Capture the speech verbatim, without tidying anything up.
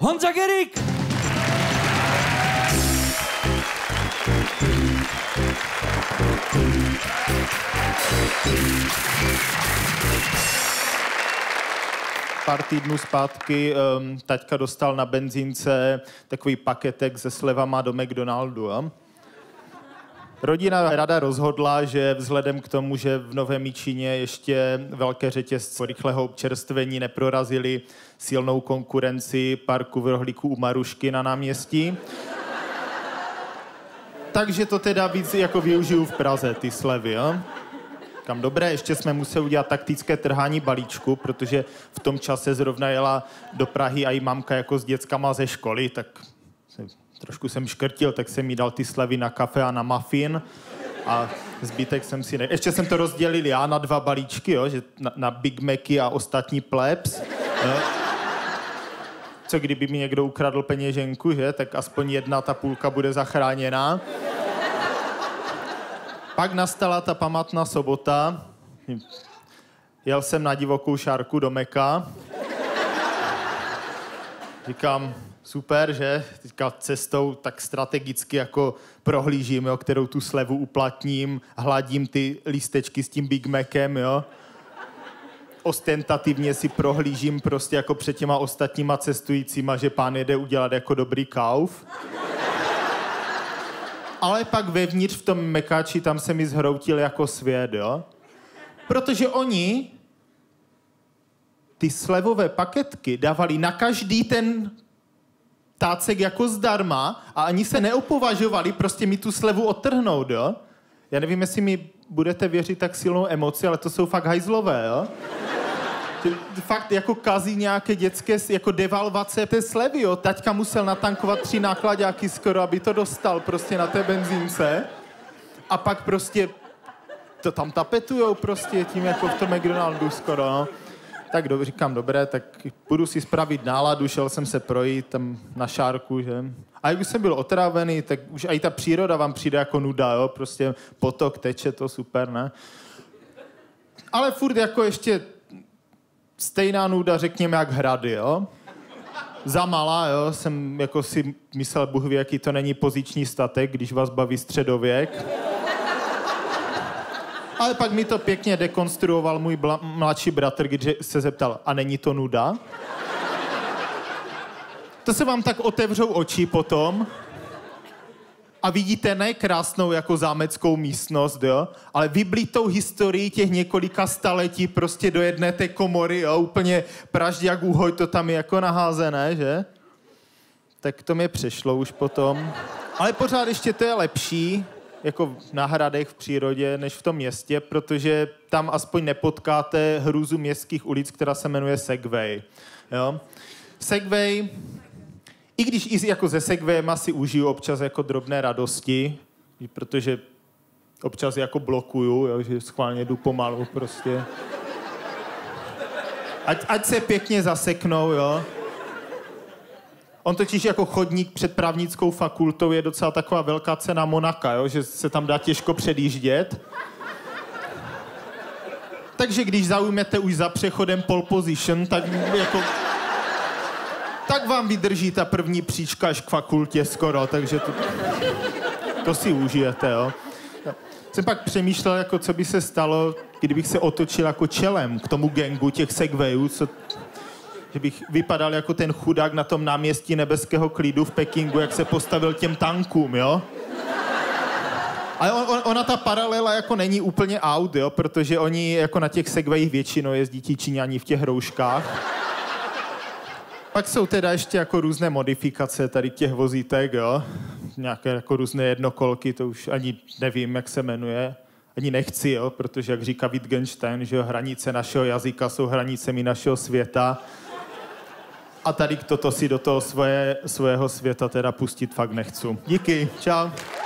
Honza Gerig! Pár týdnů zpátky um, taťka dostal na benzínce takový paketek se slevama do McDonaldu. A? Rodina rada rozhodla, že vzhledem k tomu, že v Novém Jičíně ještě velké řetězce rychlého občerstvení neprorazili silnou konkurenci parku v rohlíku u Marušky na náměstí, takže to teda víc jako využiju v Praze, ty slevy. Jo? Kam dobré, ještě jsme museli udělat taktické trhání balíčku, protože v tom čase zrovna jela do Prahy a i mamka jako s dětskama ze školy, tak trošku jsem škrtil, tak jsem jí dal ty slevy na kafe a na muffin a zbytek jsem si ne... Ještě jsem to rozdělil já na dva balíčky, jo, že na, na Big Macy a ostatní plebs. Jo. Co kdyby mi někdo ukradl peněženku, že? Tak aspoň jedna ta půlka bude zachráněná. Pak nastala ta památná sobota. Jel jsem na divokou šárku do Meka. Říkám, super, že? Teďka cestou tak strategicky jako prohlížím, jo, kterou tu slevu uplatním, hladím ty lístečky s tím Big Macem, jo. Ostentativně si prohlížím prostě jako před těma ostatníma cestujícíma, že pán jede udělat jako dobrý kauf. Ale pak vevnitř v tom Mekáči tam se mi zhroutil jako svět, jo. Protože oni ty slevové paketky dávali na každý ten tácek jako zdarma a ani se neopovažovali prostě mi tu slevu odtrhnout, jo. Já nevím, jestli mi budete věřit tak silnou emoci, ale to jsou fakt hajzlové, jo. Fakt jako kazí nějaké dětské jako devalvace té slevy, jo. Taťka musel natankovat tři nákladáky skoro, aby to dostal prostě na té benzínce. A pak prostě to tam tapetujou prostě tím jako v tom McDonaldu skoro, no. Tak do, říkám, dobré, tak půjdu si spravit náladu, šel jsem se projít tam na šárku, že. A jak už jsem byl otrávený, tak už i ta příroda vám přijde jako nuda, jo. Prostě potok teče, to super, ne? Ale furt jako ještě stejná nuda, řekněme, jak Hrady, jo. Za malá, jo, jsem jako si myslel, Bůh ví, jaký to není poziční statek, když vás baví středověk. Ale pak mi to pěkně dekonstruoval můj bla- mladší bratr, když se zeptal, a není to nuda? To se vám tak otevřou oči potom a vidíte ne krásnou jako zámeckou místnost, jo, ale vyblitou historii těch několika staletí prostě do jedné té komory, jo, úplně praždě jak úhoj, to tam je jako naházené, že? Tak to mě přešlo už potom. Ale pořád ještě to je lepší, jako na hradech v přírodě, než v tom městě, protože tam aspoň nepotkáte hrůzu městských ulic, která se jmenuje Segway. Jo? Segway, i když i jako ze Segwayema si užiju občas jako drobné radosti, protože občas jako blokuju, jo, že schválně jdu pomalu prostě. Ať, ať se pěkně zaseknou, jo. On totiž jako chodník před právnickou fakultou je docela taková velká cena Monaka, jo? Že se tam dá těžko předjíždět. Takže když zaujmete už za přechodem pole position, tak jako... tak vám vydrží ta první příčka až k fakultě skoro, takže to, to si užijete, jo. Jsem pak přemýšlel, jako co by se stalo, kdybych se otočil jako čelem k tomu gangu těch Segwayů, co... že bych vypadal jako ten chudák na tom náměstí nebeského klidu v Pekingu, jak se postavil těm tankům, jo? Ale on, on, ona ta paralela jako není úplně out, jo? Protože oni jako na těch Segwayích většinou jezdí ti Číňani v těch rouškách. Pak jsou teda ještě jako různé modifikace tady těch vozítek, jo? Nějaké jako různé jednokolky, to už ani nevím, jak se jmenuje. Ani nechci, jo? Protože jak říká Wittgenstein, že jo, hranice našeho jazyka jsou hranicemi našeho světa. A tady toto si do toho svoje, svého světa teda pustit fakt nechci. Díky, čau.